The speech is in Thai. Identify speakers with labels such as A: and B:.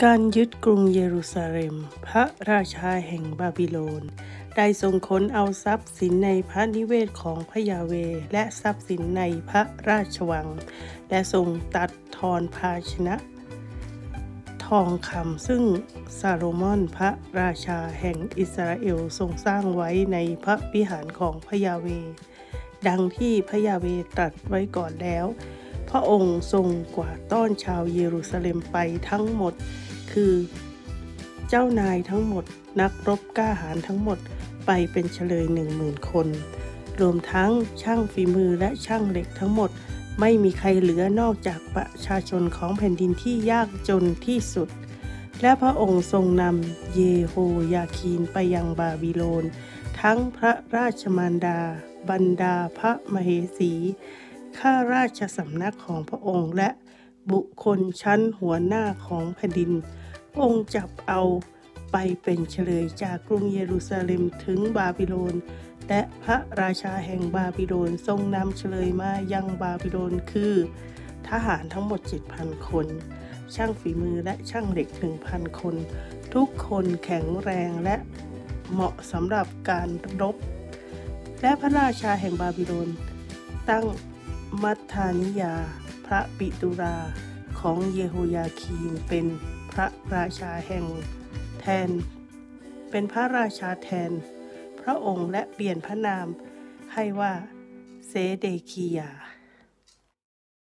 A: การยึดกรุงเยรูซาเล็มพระราชาแห่งบาบิโลนได้ทรงค้นเอาทรัพย์สินในพระนิเวศของพระยาเวห์และทรัพย์สินในพระราชวังและทรงตัดทอนภาชนะทองคำซึ่งซาโลมอนพระราชาแห่งอิสราเอลทรงสร้างไว้ในพระวิหารของพระยาเวห์ดังที่พระยาเวห์ตรัสไว้ก่อนแล้วพระองค์ทรงกวาดต้อนชาวเยรูซาเล็มไปทั้งหมดคือเจ้านายทั้งหมดนักรบกล้าหาญทั้งหมดไปเป็นเฉลย 10,000 คนรวมทั้งช่างฝีมือและช่างเหล็กทั้งหมดไม่มีใครเหลือนอกจากประชาชนของแผ่นดินที่ยากจนที่สุดและพระองค์ทรงนำเยโฮยาคีนไปยังบาบิโลนทั้งพระราชมารดาบรรดาพระมเหสีข้าราชสำนักของพระองค์และบุคคลชั้นหัวหน้าของแผ่นดินองค์จับเอาไปเป็นเฉลยจากกรุงเยรูซาเล็มถึงบาบิโลนและพระราชาแห่งบาบิโลนทรงนำเฉลยมายังบาบิโลนคือทหารทั้งหมด 7,000 คนช่างฝีมือและช่างเหล็ก 1,000 คนทุกคนแข็งแรงและเหมาะสำหรับการรบและพระราชาแห่งบาบิโลนตั้งมัทธานิยาพระปิตุราของเยโฮยาคีนเป็นพระราชาแทนพระองค์และเปลี่ยนพระนามให้ว่าเซเดคียา